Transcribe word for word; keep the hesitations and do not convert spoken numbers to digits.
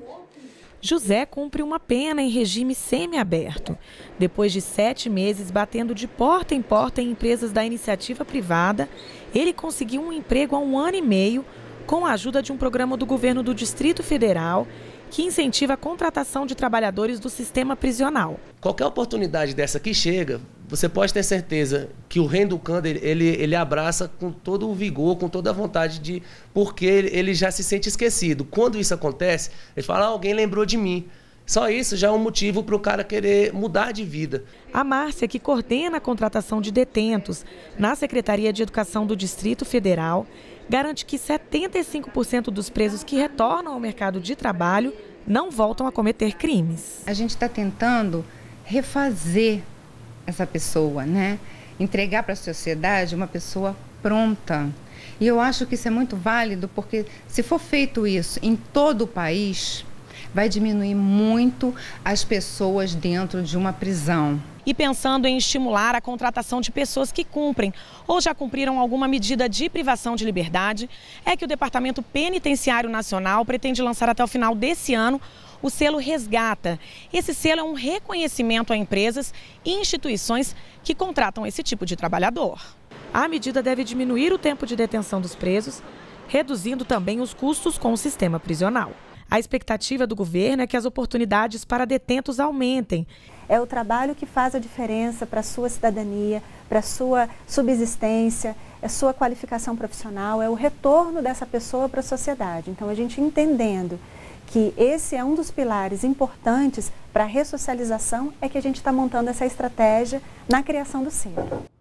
José cumpre uma pena em regime semiaberto. Depois de sete meses batendo de porta em porta em empresas da iniciativa privada, ele conseguiu um emprego há um ano e meio com a ajuda de um programa do governo do Distrito Federal que incentiva a contratação de trabalhadores do sistema prisional. Qualquer oportunidade dessa que chega, você pode ter certeza que o Renducando ele, ele abraça com todo o vigor, com toda a vontade de... porque ele, ele já se sente esquecido. Quando isso acontece, ele fala, ah, alguém lembrou de mim. Só isso já é um motivo para o cara querer mudar de vida. A Márcia, que coordena a contratação de detentos na Secretaria de Educação do Distrito Federal, garante que setenta e cinco por cento dos presos que retornam ao mercado de trabalho não voltam a cometer crimes. A gente está tentando refazer essa pessoa, né? Entregar para a sociedade uma pessoa pronta. E eu acho que isso é muito válido, porque se for feito isso em todo o país, vai diminuir muito as pessoas dentro de uma prisão. E pensando em estimular a contratação de pessoas que cumprem ou já cumpriram alguma medida de privação de liberdade, é que o Departamento Penitenciário Nacional pretende lançar até o final desse ano o selo Resgata. Esse selo é um reconhecimento a empresas e instituições que contratam esse tipo de trabalhador. A medida deve diminuir o tempo de detenção dos presos, reduzindo também os custos com o sistema prisional. A expectativa do governo é que as oportunidades para detentos aumentem. É o trabalho que faz a diferença para a sua cidadania, para a sua subsistência, a sua qualificação profissional, é o retorno dessa pessoa para a sociedade. Então, a gente entendendo que esse é um dos pilares importantes para a ressocialização, é que a gente está montando essa estratégia na criação do selo.